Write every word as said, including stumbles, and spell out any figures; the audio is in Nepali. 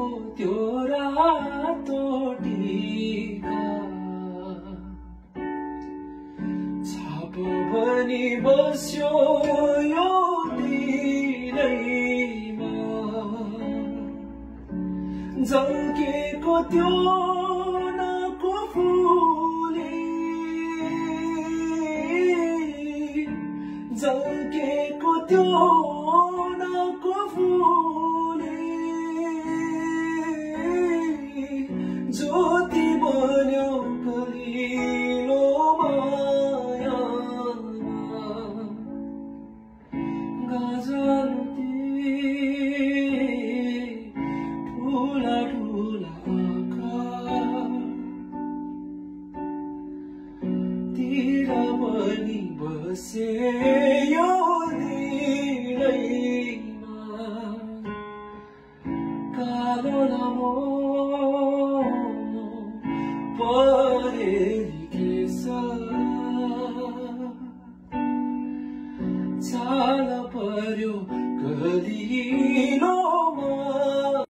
त्यो रातो टीका छाप बनी बस्यो यो दिनैमा झल्केको त्यो नाको फुली झल्केको त्यो नाको फुली ज्योति बन्यो कलिलो मायामा गजन्ती ठुला ठुला आँखा तिर पनि बसे यो दिनैमा कालो लामो परेली केश छाला पर्यो कलिलोमा